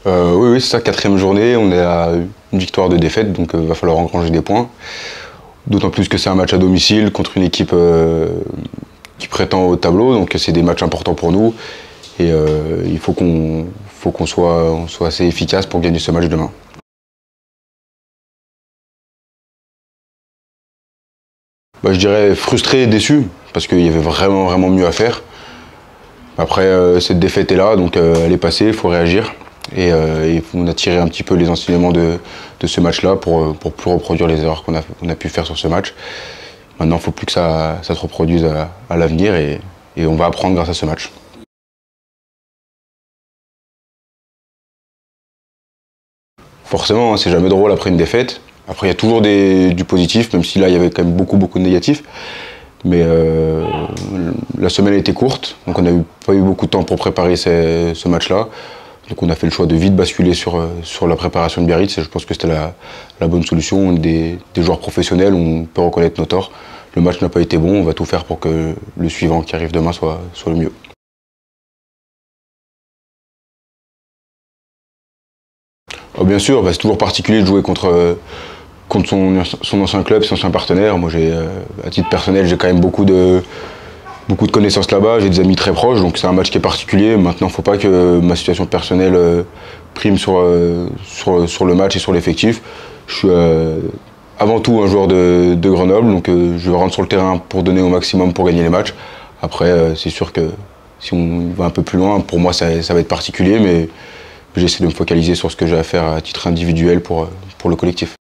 Oui, c'est ça, quatrième journée, on est à une victoire de défaite, donc il va falloir engranger des points. D'autant plus que c'est un match à domicile contre une équipe qui prétend au tableau, donc c'est des matchs importants pour nous. Et il faut qu'on soit assez efficace pour gagner ce match demain. Je dirais frustré et déçu, parce qu'il y avait vraiment mieux à faire. Après, cette défaite est là, donc elle est passée, il faut réagir. Et on a tiré un petit peu les enseignements de ce match-là pour plus reproduire les erreurs qu'on a pu faire sur ce match. Maintenant, il ne faut plus que ça se reproduise à l'avenir et on va apprendre grâce à ce match. Forcément, hein, c'est jamais drôle après une défaite. Après, il y a toujours du positif, même si là, il y avait quand même beaucoup de négatifs. Mais la semaine a été courte, donc on n'a pas eu beaucoup de temps pour préparer ce match-là. Donc on a fait le choix de vite basculer sur la préparation de Biarritz et je pense que c'était la bonne solution. On est des joueurs professionnels, on peut reconnaître nos torts. Le match n'a pas été bon, on va tout faire pour que le suivant qui arrive demain soit le mieux. Bien sûr, c'est toujours particulier de jouer contre son ancien club, son ancien partenaire. Moi, à titre personnel, j'ai quand même beaucoup de connaissances là-bas, j'ai des amis très proches, donc c'est un match qui est particulier. Maintenant, il ne faut pas que ma situation personnelle prime sur le match et sur l'effectif. Je suis avant tout un joueur de Grenoble, donc je rentre sur le terrain pour donner au maximum pour gagner les matchs. Après, c'est sûr que si on va un peu plus loin, pour moi, ça va être particulier, mais j'essaie de me focaliser sur ce que j'ai à faire à titre individuel pour le collectif.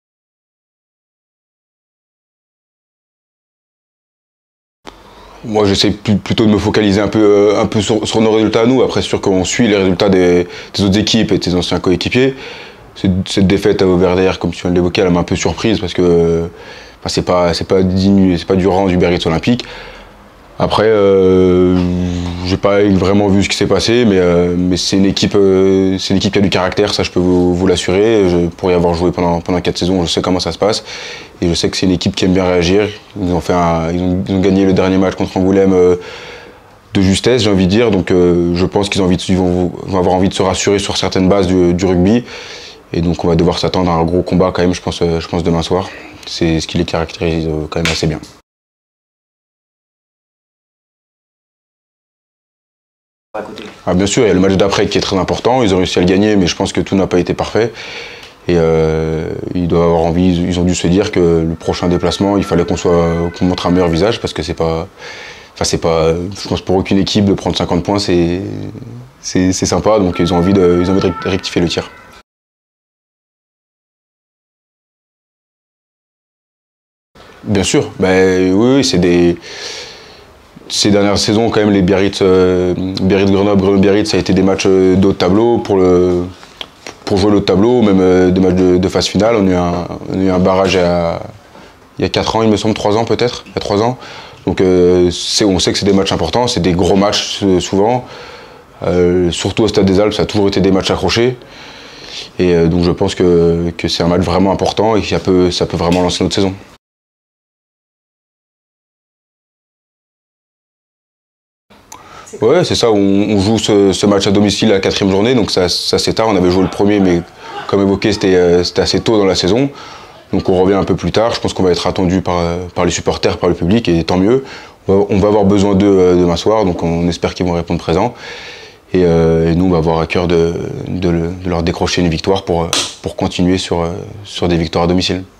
Moi, j'essaie plutôt de me focaliser un peu sur nos résultats à nous. Après, c'est sûr qu'on suit les résultats des autres équipes et de ses anciens coéquipiers. Cette défaite à Auvergne, comme tu viens de l'évoquer, elle m'a un peu surprise parce que c'est pas du rang du Biarritz Olympique. Après, j'ai pas vraiment vu ce qui s'est passé, mais c'est une équipe qui a du caractère, ça je peux vous l'assurer. Pour y avoir joué pendant 4 saisons, je sais comment ça se passe. Et je sais que c'est une équipe qui aime bien réagir. Ils ont gagné le dernier match contre Angoulême de justesse, j'ai envie de dire. Donc je pense qu'ils vont avoir envie de se rassurer sur certaines bases du rugby. Et donc on va devoir s'attendre à un gros combat quand même, je pense demain soir. C'est ce qui les caractérise quand même assez bien. Bien sûr, il y a le match d'après qui est très important. Ils ont réussi à le gagner, mais je pense que tout n'a pas été parfait. Et ils doivent avoir envie, ils ont dû se dire que le prochain déplacement, il fallait qu'on montre un meilleur visage parce que c'est pas, je pense pour aucune équipe de prendre 50 points, c'est sympa. Donc ils ont envie de rectifier le tir. Bien sûr, oui, ces dernières saisons, quand même, les Biarritz-Grenoble, Grenoble-Biarritz, ça a été des matchs de haut de tableau pour jouer le haut de tableau, même des matchs de phase finale. On a eu un barrage il y a 4 ans, il me semble, 3 ans peut-être, il y a 3 ans. Donc on sait que c'est des matchs importants, c'est des gros matchs souvent. Surtout au Stade des Alpes, ça a toujours été des matchs accrochés. Et donc je pense que c'est un match vraiment important et que ça peut vraiment lancer notre saison. Ouais, c'est ça, on joue ce match à domicile à la 4e journée, donc ça c'est tard, on avait joué le premier, mais comme évoqué, c'était assez tôt dans la saison. Donc on revient un peu plus tard, je pense qu'on va être attendu par les supporters, par le public, et tant mieux. On va avoir besoin d'eux demain soir, donc on espère qu'ils vont répondre présent. Et nous, on va avoir à cœur de leur décrocher une victoire pour continuer sur des victoires à domicile.